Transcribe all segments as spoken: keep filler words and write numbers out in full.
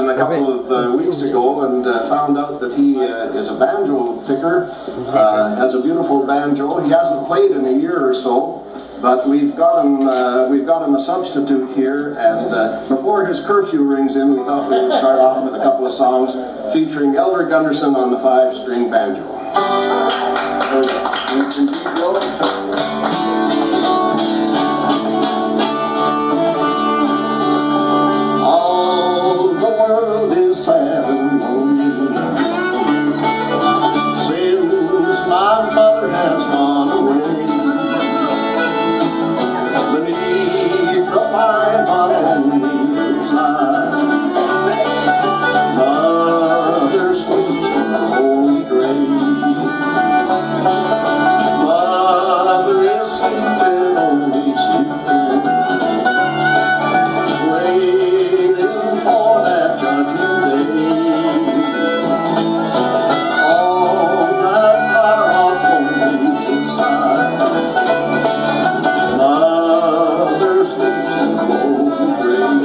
a couple of uh, weeks ago and uh, found out that he uh, is a banjo picker, uh, has a beautiful banjo. He hasn't played in a year or so, but we've got him, uh, we've got him a substitute here, and uh, before his curfew rings in, we thought we would start off with a couple of songs featuring Elder Gunderson on the five-string banjo. All the world is sad and lonely since my mother has gone away. Beneath the pines on a lonely hillside, mother sleeps in the holy grave. Mother is sleeping, only sleeping, waiting for that judgment day. On that far off lonely hillside, mother sleeps in the holy grave.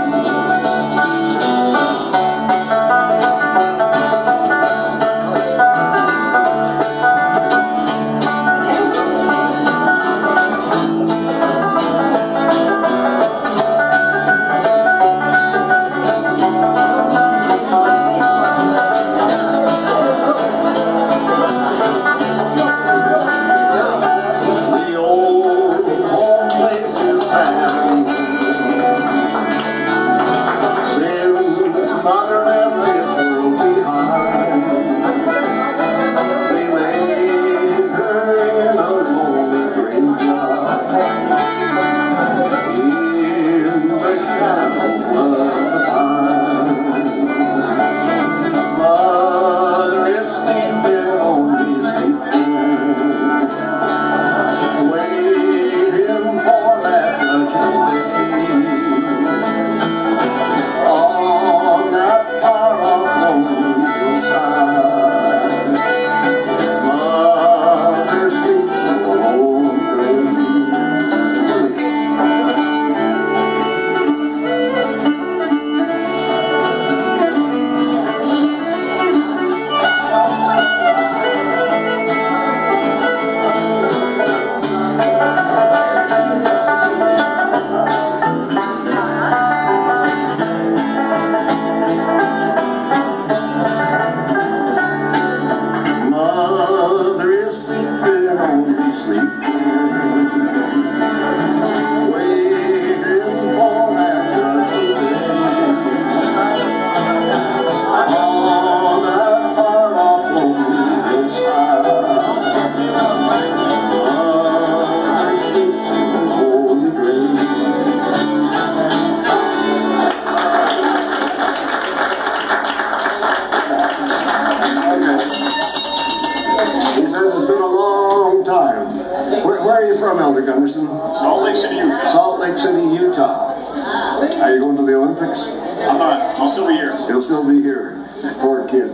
The old home place is sad since mother left this world behind. They laid her in a lonely graveyard in the shadow of the pine. Mother is sleeping, only sleeping, waiting for that judgment day. On that far off lonely hillside, mother sleeps in the holy grave. Mother is sleeping, only sleeping, waiting for that judgment day. On that far off lonely hillside, mother sleeps in the holy grave. He says it's been a long time. Where, where are you from, Elder Gunderson? Salt Lake City, Utah. Salt Lake City, Utah. Are you going to the Olympics? I'm not. I'll still be here. He'll still be here. Poor kid.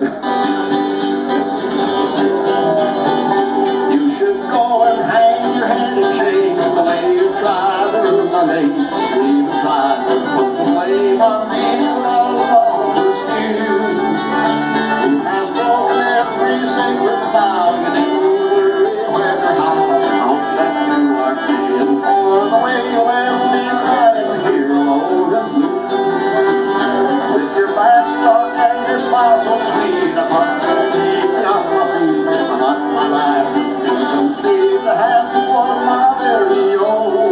You should go and hang your head in shame the way you tried to ruin my name. You even tried to put the blame on me and all of the excuse. Who has broken every sacred vow you do, when or how? I hope that you are paying for the way you left me crying here alone and blue. With your fast talk and your smile so sweet, I thought you'd take me off my feet. I thought my life would be complete to have you one of my very own.